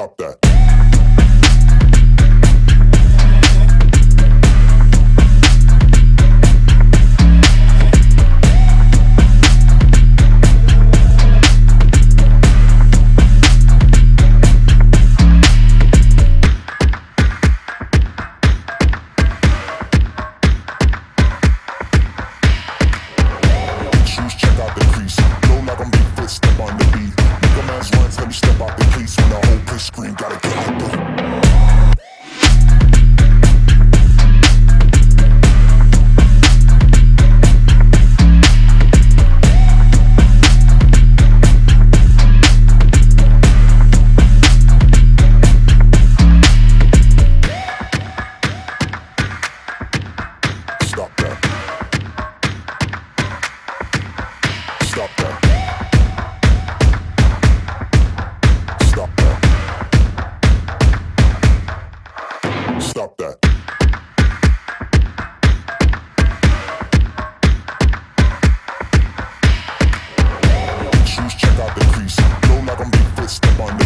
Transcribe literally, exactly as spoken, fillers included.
Stop that. Check out the crease, flow like I'm Bigfoot, step on the beat. Make a man's runs, let me step out the case. When the whole place scream, gotta get out there. Stop that. Stop that. Stop that. Stop that. Shoes, check out the crease. Flow like I'm Bigfoot, step on the